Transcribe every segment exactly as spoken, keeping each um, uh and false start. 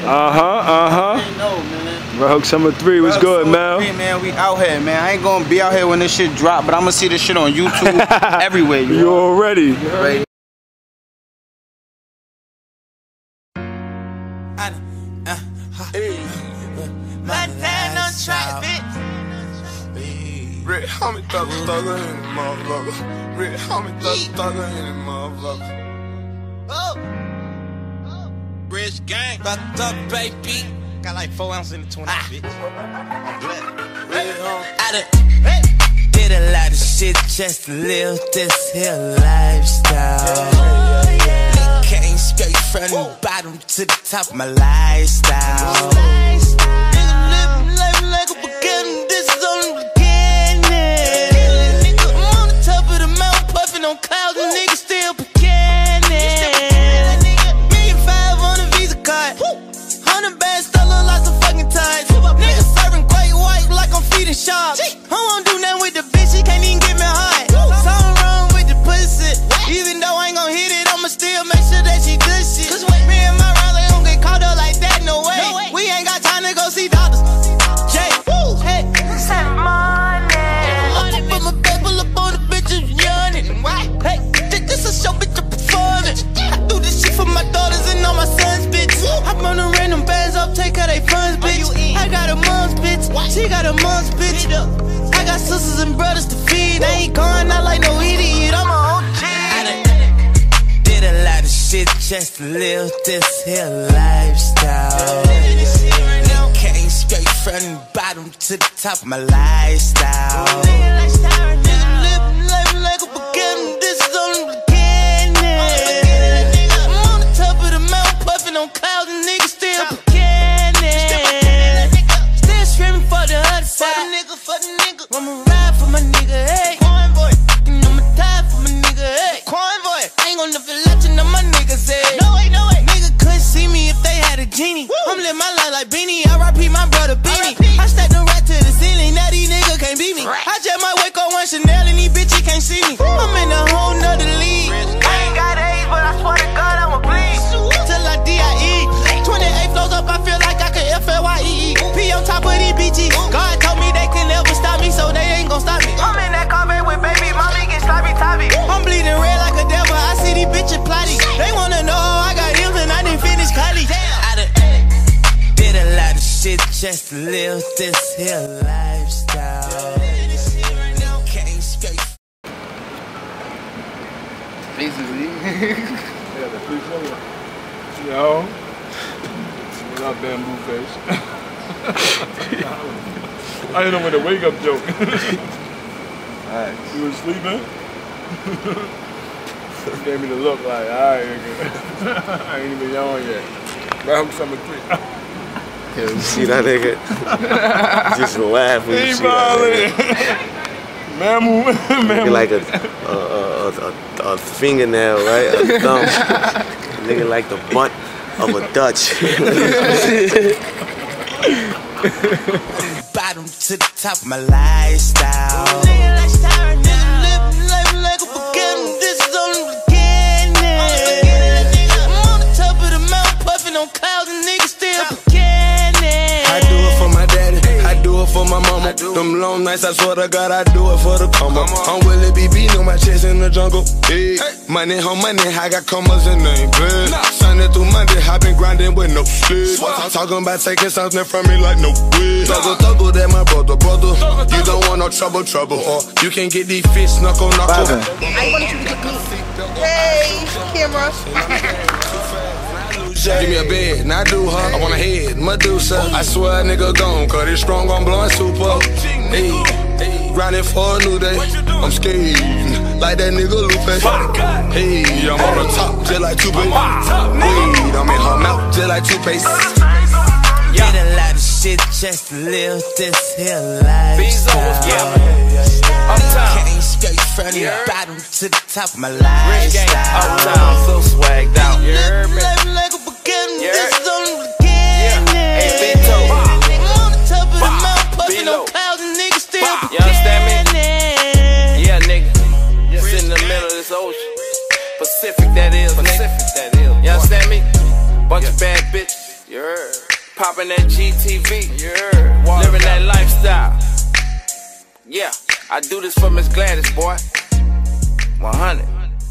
Uh-huh, uh-huh. No, man. Red Hook Summer three was good, man. Hey, man, we out here, man. I ain't gonna be out here when this shit drop, but I'm gonna see this shit on YouTube everywhere. You, you already. Right. Montana track, bitch. Red homie thug thugger in the motherfucker. Red homie thug thugger in the motherfucker. Oh. Rich gang. Fucked up, baby. Got like four ounces in the twenty, ah. Bitch. I'm blessed. Red homie. I done hey. Did a lot of shit just to live this here lifestyle. Oh, yeah. Came straight from the bottom to the top of my lifestyle. Lifestyle. Nigga living life like a beginning. This is only the beginning. Nigga, I'm on the top of the mountain puffing on clouds and niggas still beginning. Million five on a Visa card. Hundred bands still look like some fucking ties. Niggas serving great white like I'm feeding sharks. I won't do nothing with the bitch, she can't even get me hard. Something wrong with the pussy. Even though I ain't gon' hit it, I'ma still make sure that she good shit. Me and my round, they don't get caught up like that, no way. We ain't got time to go see doctors. Jay, woo, hey, send money. I put my back, pull up on the bitch and yawning. Hey, this a show, bitch, I'm performing. I do this shit for my daughters and all my sons, bitch. I run the random bands up, take her they funds, bitch. I got a mom's bitch, she got a mom's bitch. I got sisters and brothers to feed. I ain't going out like no idiot, I'm a O G. I done did a lot of shit just to live this here lifestyle. Came straight from the bottom to the top of my lifestyle. Nigga living life like a beginning. This is only the beginning. I'm on the top of the mountain puffing on clouds and niggas still beginning. Still screaming for the other side. For the nigga, for the nigga. I'ma ride for my nigga, hey. Convoy. And I'ma die for my nigga, hey. Convoy. I ain't gon' never let you know my niggas, hey. No way, no way. Nigga couldn't see me if they had a genie. Woo. I'm living my life like Beanie. R I P my brother Beanie. I stacked them right to the ceiling. Now these niggas can't beat me. Right. I just might wake up one Chanel and these bitches can't see me. Woo. I'm in a whole nother league. I ain't got age, but I swear to God I'ma bleed. Till I D I E. twenty-eight flows up, I feel like I can F L Y E E. P on top of these B Gs. God told me they can never stop me, so they ain't gon' stop me. I'm in that Corvette with baby mommy, get sloppy toppy. I'm bleeding red like a devil, I see these bitches plotty. They wanna know how I got healed and I didn't finish college. I done did a lot of shit just to live this here lifestyle. Came straight. Basically. Yeah, the free flow. Yo. What up, bamboo face? I didn't know when the wake up joke. Alright. You was sleeping? You gave me the look like, alright, nigga. I ain't even yawn yet. Red Hook Summer three. Yeah, you see that nigga? Just laugh when you see that nigga. Mamu, mamu. Like a, a, a, a, a fingernail, right? A thumb. Nigga like the butt of a Dutch. Bottom to the top of my lifestyle. Nigga lifestyle now. Living life like a beginning. This is only the beginning. I'm on the top of the mountain puffing on clouds and niggas still beginning. I do it for my daddy, I do it for my mama. Them long nights, I swear to God, I do it for the come up. I'm Willie B B, on my chest in the jungle. Hey, money on money, I got commas and they ain't bad. Sunday through Monday, I been grinding with no sleep. Talking about taking something from me like no way. Thuggle, thuggle, that my brother, brother. You don't want no trouble, trouble. Or you can get these fish knuckle, knuckle. I wanted you to get me. Hey, camera. Give me a bed, not do her. I want a head, Medusa. I swear a nigga gone, cause it's strong on blowing super. Hey, grinding for a new day. I'm scared, like that nigga Lupe. Hey, I'm on the top, just like two-Face. Hey, I'm in her mouth, just like toothpaste. Did a lot of shit just to live this here lifestyle. Came straight from the bottom to the top of my lifestyle. Uptown, so swagged out. Living life like a beginning. This is only the beginning. Hey, Beto. I'm on the top of the mountain puffing on clouds and niggas still beginning. You understand me? Yeah, nigga. Sit in the middle of this ocean. Pacific, that is, nigga. You understand me? Bunch of bad bitches. You heard? Popping that G T V. You heard? Living that lifestyle. Yeah, I do this for Miss Gladys, boy. one hundred.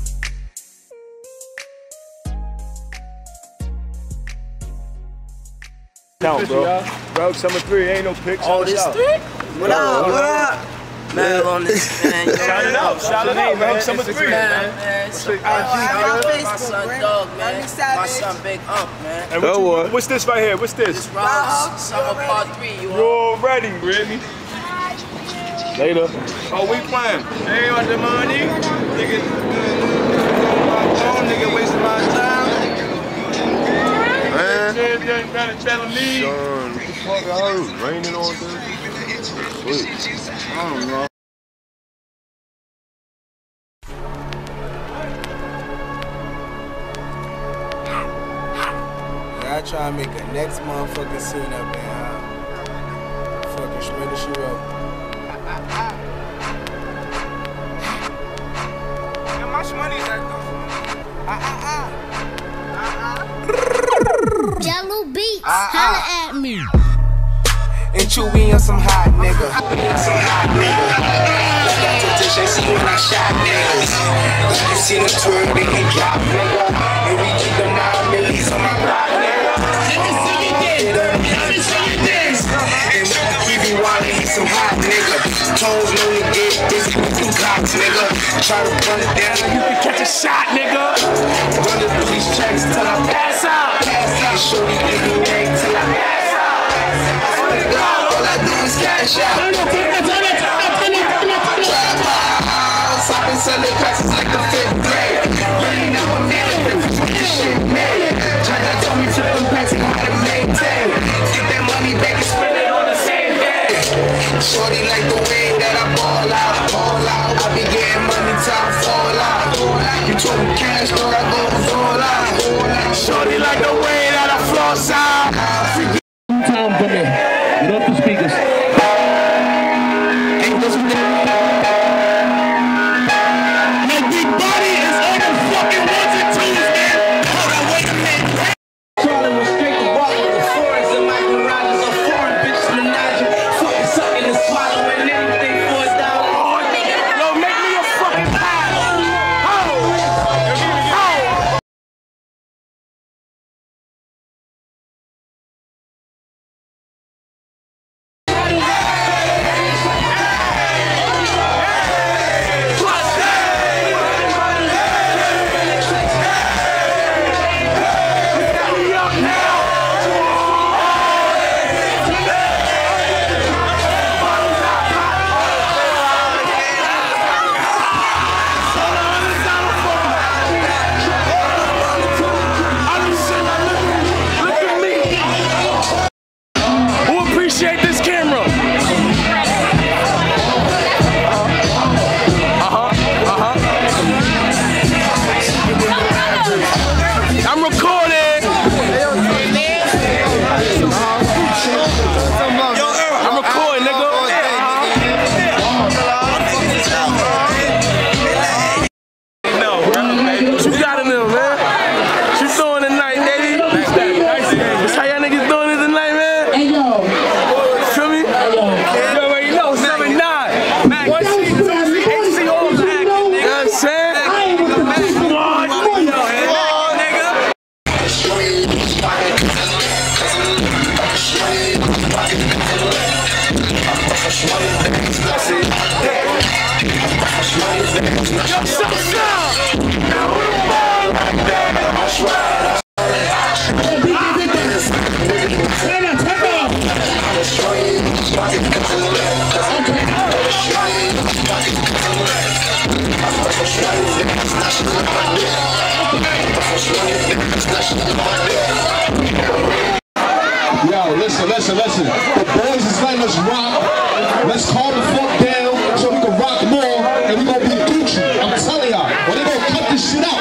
Count, bro. Bro, summer three, ain't no picture. Oh, this three? What up? What up? Man, on this, man. Shout it out, shout it out, bro. Summer three, man. My son Dog, man. My son Big Ump, man. And what you, what's this right here? What's this? This round Summer Part three. You You're ready, Brittany. Later. Oh, we playing. Hey, on the money. Nigga, my phone, nigga wasting my time. Man. Telling me. Son, what the fuck I heard? Raining all day? Sweet. I don't know. I try to make a next motherfucking scene up there. Uh, fucking Shredder She Wrote. How much money is that though? Ah ah ah. Jello Beats, holla at me. And Chewy on some hot nigga. Some hot nigga. Got to dish, they see when I shot niggas. You see the twirl, they can drop nigga. And we keep the nine millies on my block nigga. Let me see you dance. Let me see you dance. And we be wildin', he's some hot nigga. Tones know we get busy with two cops nigga. Try to run it down, you can catch a shot nigga. Run the police checks till I pass out. Pass out. Show me give me rank till I pass out. All I do is cash out. I've been selling classes like the fifth grade. You ain't never made it. This shit made. China told me flip them pants and how to maintain. Get that money back and spend it on the same day. Shorty like the way that I ball out, ball out. I be getting money time fall out. You told me cash, thought I go fall out. Shorty like the way that I floss out. Time for me. Get up the speakers. Ain't this my big body is on the fucking ones and twos, man. Hold on, wait a minute. Charlie was straight to walk with the foreigns in my garages. A foreign bitch menage. Fucking sucking and swallowing anything for a dollar. Yo, make me a fucking pie. Oh! Oh! Yo, listen, listen, listen. The boys is letting us rock. Let's calm the fuck down so we can rock more and we gonna be Gucci. I'm telling y'all, or they gonna cut this shit out.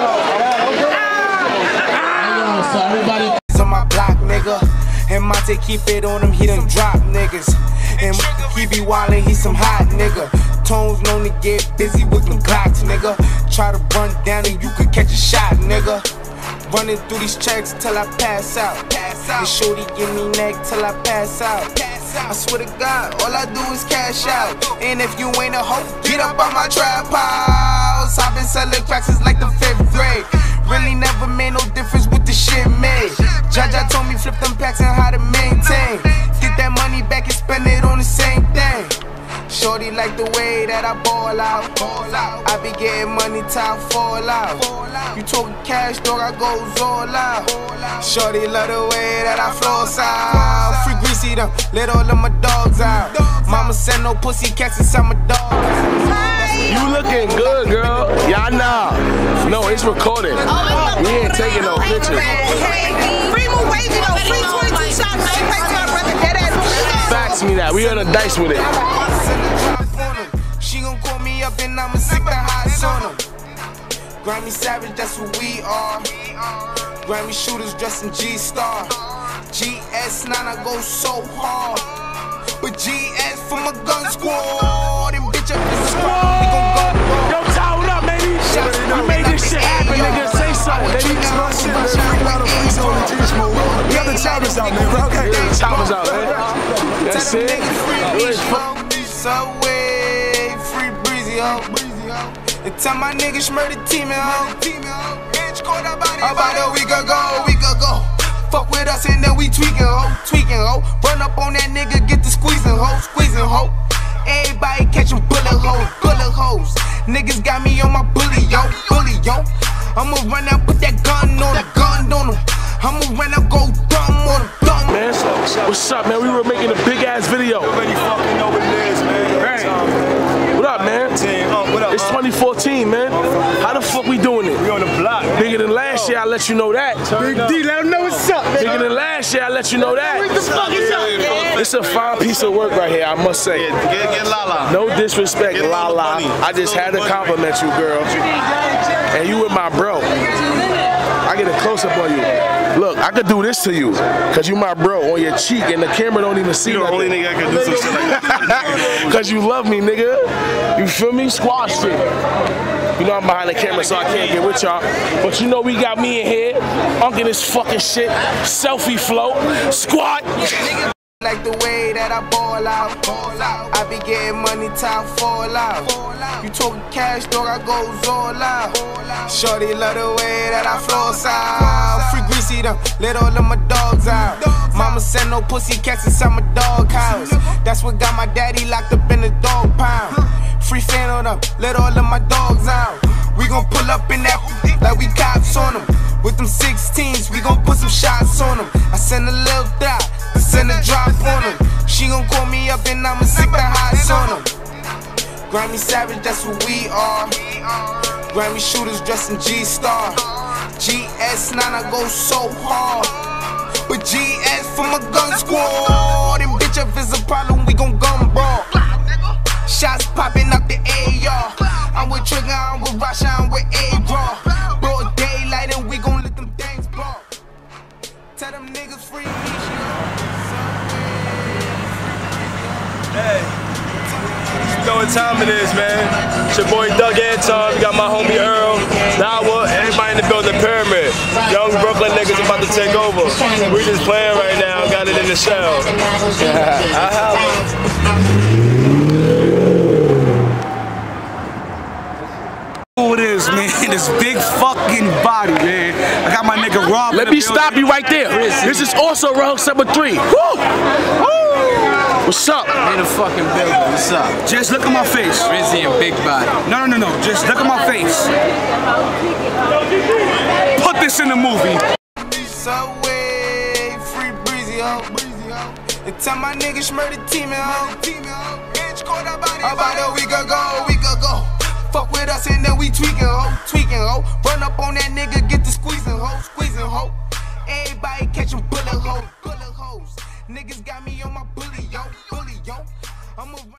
So everybody on my block, nigga. And Monte keep it on him, he done drop niggas. And he be wildin', he some hot nigga. Tones known to get busy with them Glocks, nigga. Try to run down and you could catch a shot, nigga. Running through these checks till I pass out. Pass out. And shorty give me neck till I pass out. Pass out. I swear to God, all I do is cash out. And if you ain't a hoe, get up on my trap house. I've been selling cracks since like the fifth grade. Really never made no difference with the shit made. Jaja told me flip them packs and how to maintain. Get that money back and spend it on the same thing. Shorty like the way that I ball out. I be getting money till I fall out. You talking cash, dog, I goes all out. Shorty love the way that I floss out. Free greasy them, let all of my dogs out. Mama said no pussy cats inside my dog. You looking good, girl. Y'all nah. No, it's recorded. We ain't taking no pictures. Free move wavy though. Free twenty-two shots. Fax me that. We on the dice with it. She gon' call me up and I'ma sick the highs on them. Grammy Savage, that's who we are. Grammy shooters dressed in G-Star. G S nine, I go so hard. But G S for my gun squad. And bitch up in the squad, we gon' go. Yo, towel up, baby. We made this shit happen, nigga. Say something, baby. We got the choppers out, man, bro. Okay. Yeah, the choppers out, man. That's it. Subway, free breezy, ho. And tell my niggas murder team, ho. About a week ago, week ago. Fuck with us and then we tweaking, ho. Tweaking, ho. Run up on that nigga, get the squeezing, ho. Squeezing, ho. Everybody catching bullet holes, bullet holes. Niggas got me on my bully, yo, bully, yo. I'ma run out, put that gun on him, gun on him. I'ma run out, go dumb on him, dumb. Man, what's up, man? We were making a big ass video. Everybody fucking know what it is, man. Right. What up, man? Oh, what up, it's twenty fourteen, man. How the fuck we doing it? We on the block. Bigger than last year, I let you know that. Big D, let them know what's up, man. Bigger than last year, I let you know that. What the fuck is up, man? It's a fine piece of work right here, I must say. Get, get, get Lala. No disrespect, Lala. I just had to compliment you, girl. And you with my bro. I get a close up on you. Look, I could do this to you, cause you my bro on your cheek, and the camera don't even see. You the only nigga I can do some shit like that. Cause you love me, nigga. You feel me? Squash shit. You know I'm behind the camera, so I can't get with y'all. But you know we got me in here, unking this fucking shit, selfie flow, squat. Like the way that I ball out, ball out. I be getting money till I fall out. You talking cash, dog, I goes all out. Shorty love the way that I floss out. Free greasy them, let all of my dogs out. Mama said no pussy cats inside my dog house. That's what got my daddy locked up in the dog pound. Free fan on them, let all of my dogs out. We gon' pull up in that like we cops on them. With them sixteens, we gon' put some shots on them. I send a little dot, I send a drop on them. She gon' call me up and I'ma sick the highs on them. Grammy Savage, that's who we are. Grammy shooters dressed in G-Star. G S nine, I go so hard. But G S for my gun squad. And bitch, if it's a problem, we gon' gun brawl. Shots popping up the A R. I'm with Trigger, I'm with Rasha, I'm with A-Raw. Broad daylight and we gon' let them things ball. Tell them niggas free me. Hey, you know what time it is, man. It's your boy Doug Anton. We got my homie Earl, Dawa, everybody in the building, Pyramid. Young Brooklyn niggas about to take over. We just playing right now, got it in the shell. I have It is, man. This big fucking body, man. I got my nigga Rob. Let me stop you right there. This is also round number three. Woo! Woo! What's up? In the fucking building. What's up? Just look at my face. Rizzy and Big Body. No, no, no, no. Just look at my face. Put this in the movie. Subway, free breezy, ho. And tell my niggas murder team, ho. About a week ago, week ago. Fuck with us and then we tweaking, ho, tweaking, ho. Run up